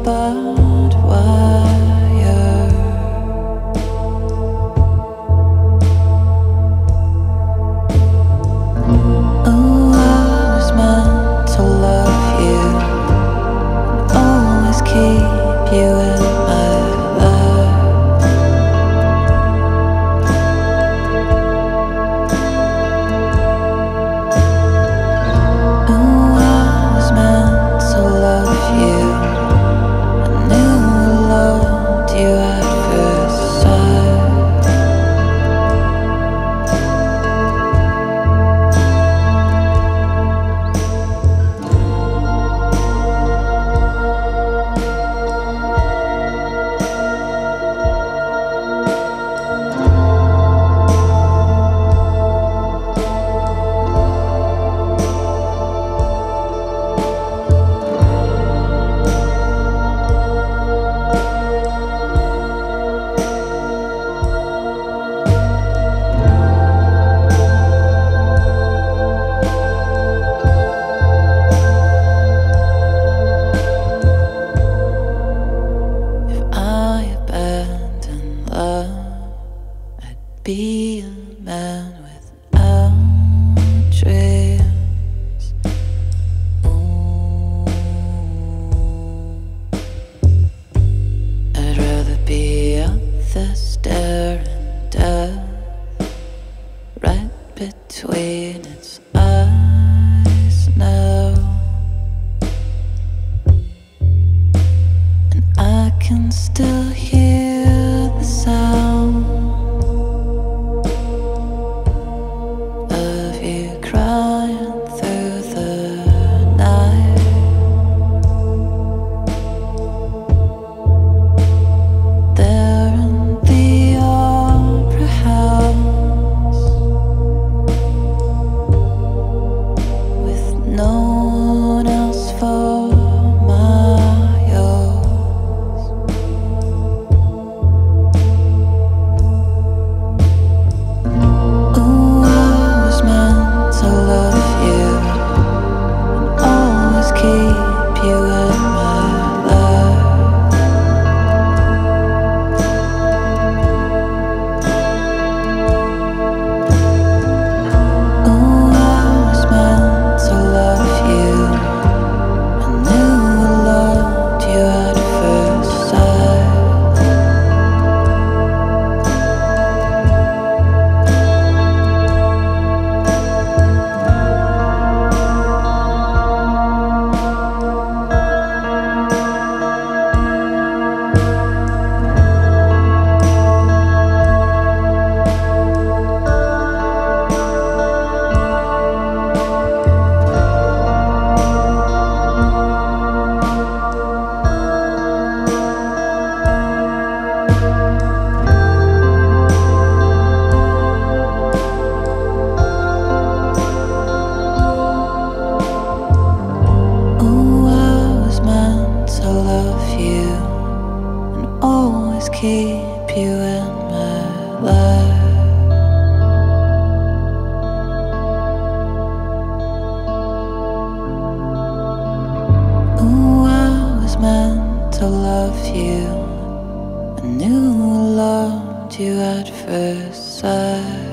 barbed wire. Oh, I was meant to love you, always keep you in my life. Oh, I was meant to love you. I knew I loved you at first sight. Be a man without dreams. Ooh. I'd rather be up there staring death right between its eyes now, and I can still hear the sound of you crying through the night. There in the opera house, with no one else for my yours. Oh, I was meant to love you and always keep you in my life. Oh, I was meant to love you. I knew I loved you at first sight. Always keep you in my life. Oh, I was meant to love you. I knew I loved you at first sight.